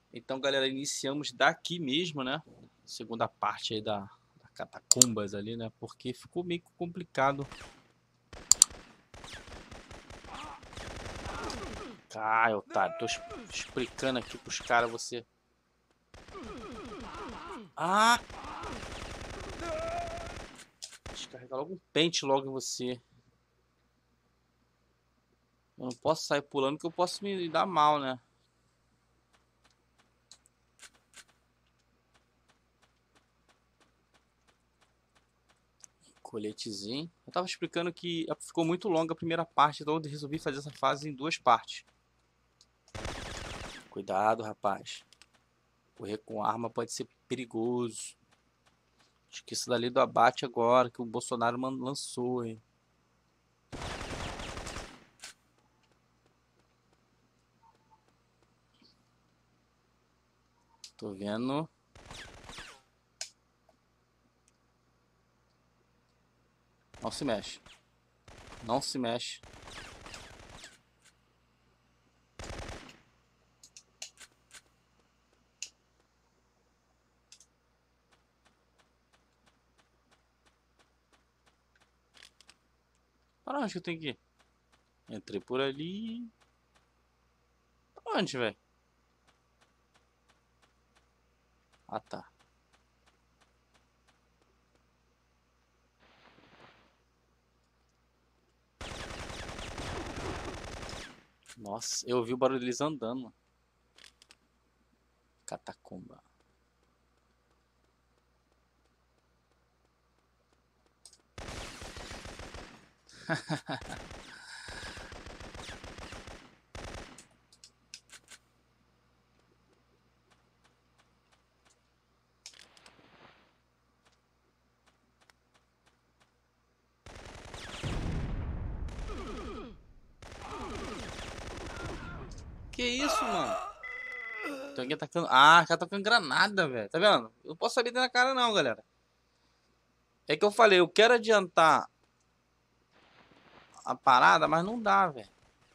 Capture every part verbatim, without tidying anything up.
Então, galera, iniciamos daqui mesmo, né? Segunda parte aí da, da catacumbas ali, né? Porque ficou meio complicado. Ai, otário, tô es- explicando aqui pros caras você. Ah! Descarregar logo um pente logo em você. Eu não posso sair pulando que eu posso me dar mal, né? Coletezinho. Eu tava explicando que ficou muito longa a primeira parte, então eu resolvi fazer essa fase em duas partes. Cuidado, rapaz. Correr com arma pode ser perigoso. Esqueça dali do abate agora que o Bolsonaro lançou, hein? Tô vendo. Não se mexe. Não se mexe. Para onde que eu tenho que ir? Entrei por ali. Pra onde, velho? Ah, tá. Nossa, eu ouvi o barulho deles andando. Catacumba. Que isso, mano? Tem alguém atacando. Ah, cara tá tacando granada, velho. Tá vendo? Eu não posso sair dentro da cara, não, galera. É que eu falei, eu quero adiantar a parada, mas não dá, velho.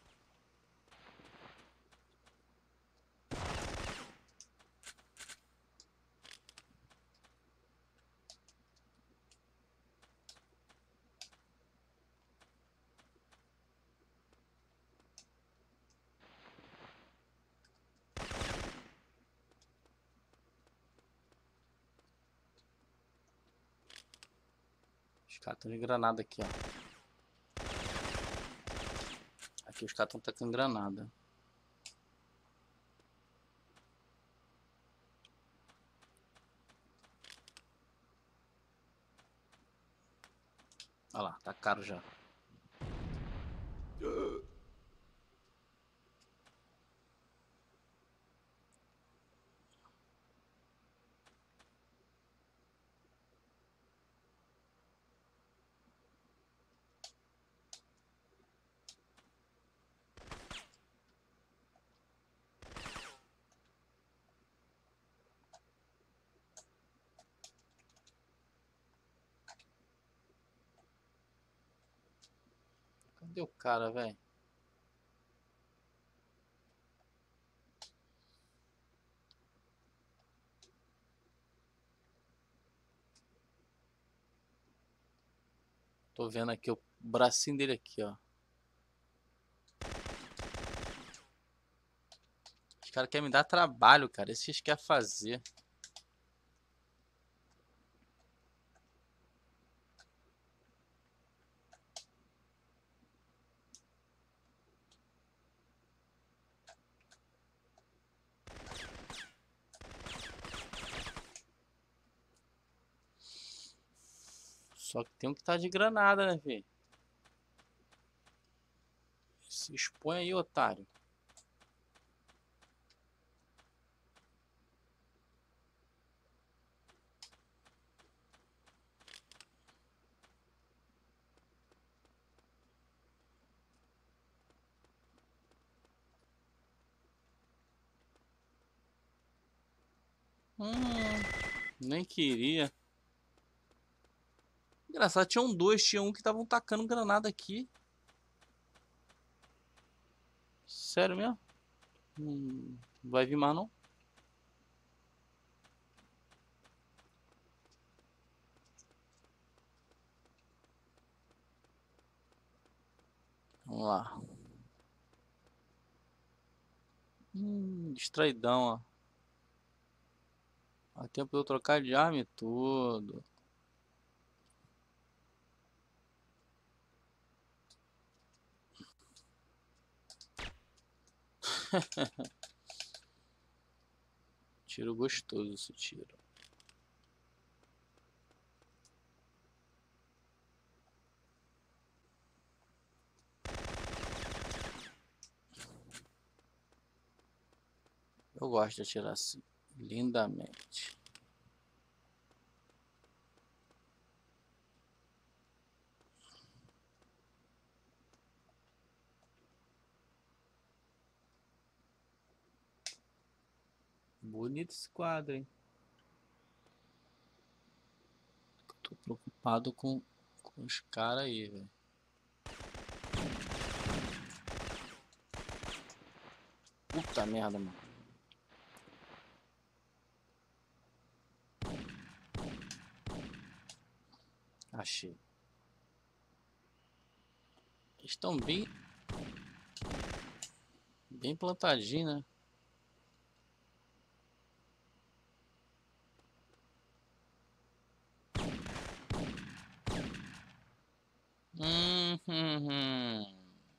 Os caras estão de granada aqui, ó. Aqui os caras estão tacando granada. Olha lá, tá caro já. Cadê o cara, velho? Tô vendo aqui o bracinho dele aqui, ó. Os caras querem me dar trabalho, cara. Isso que eles querem fazer. Só que tem um que tá de granada, né, filho? Se expõe aí, otário. Hum, nem queria. Engraçado, tinham dois. Tinha um que estavam tacando granada aqui. Sério mesmo? Hum, não vai vir mais não? Vamos lá. Hum, distraidão, ó. Há tempo de eu trocar de arma e tudo. Tiro gostoso esse tiro. Eu gosto de atirar assim, lindamente. Bonito esse quadro, hein? Tô preocupado com, com os caras aí, velho. Puta merda, mano. Achei. Estão bem... Bem plantadinhos, né? Hum, hum, hum.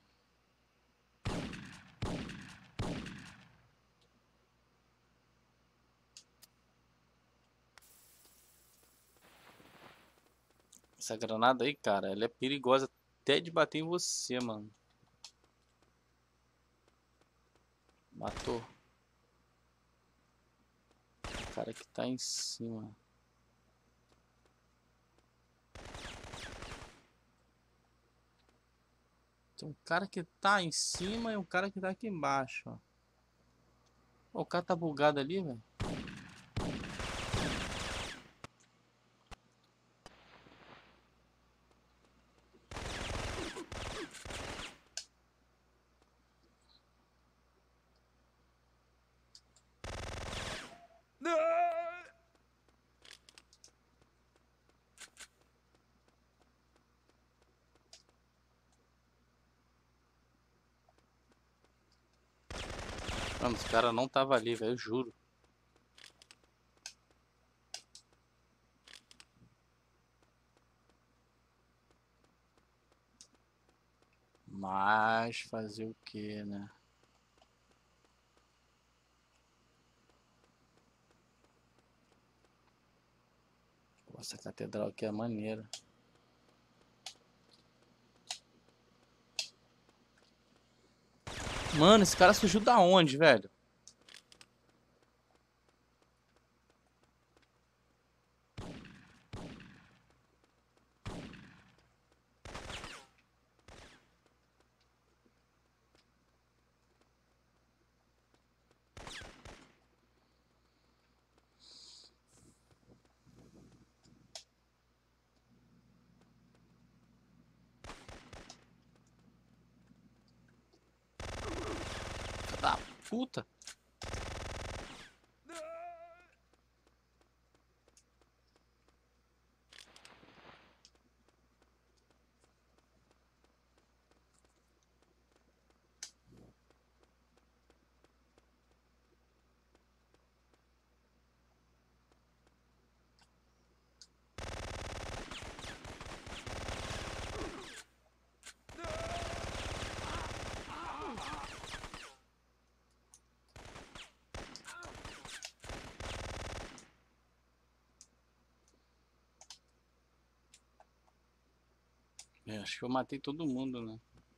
Essa granada aí, cara, ela é perigosa até de bater em você, mano. Matou. O cara que tá em cima. Tem um cara que tá em cima e um cara que tá aqui embaixo, ó. Pô, o cara tá bugado ali, velho. Mano, os caras não tava ali, velho, eu juro. Mas fazer o que, né? Pô, essa catedral aqui é maneira. Mano, esse cara surgiu da onde, velho? Filha da puta. É, acho que eu matei todo mundo, né?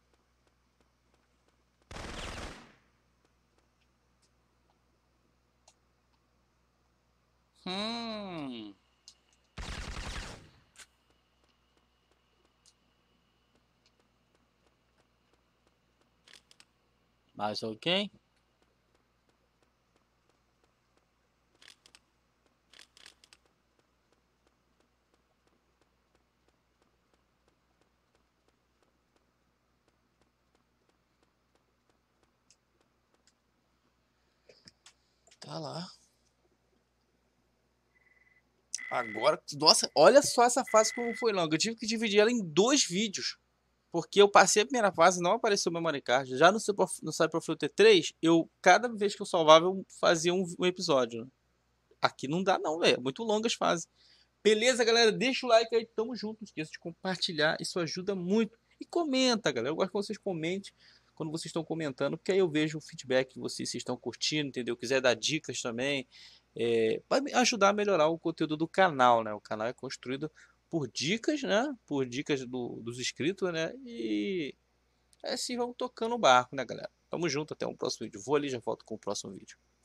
Hum. Mas ok? Tá lá. Agora, nossa, olha só essa fase como foi longa. Eu tive que dividir ela em dois vídeos. Porque eu passei a primeira fase, não apareceu o memory card. Já no, Cyber- no Cyberpunk T três, eu, cada vez que eu salvava, eu fazia um, um episódio, né? Aqui não dá não, velho. É muito longas as fases. Beleza, galera? Deixa o like aí, tamo junto. Não esqueça de compartilhar, isso ajuda muito. E comenta, galera. Eu gosto que vocês comentem quando vocês estão comentando, porque aí eu vejo o feedback que vocês se estão curtindo, entendeu? Quiser dar dicas também, é, para ajudar a melhorar o conteúdo do canal, né? O canal é construído por dicas, né? Por dicas do, dos inscritos, né? E é assim vamos tocando o barco, né, galera? Tamo junto, até um próximo vídeo. Vou ali, já volto com o próximo vídeo.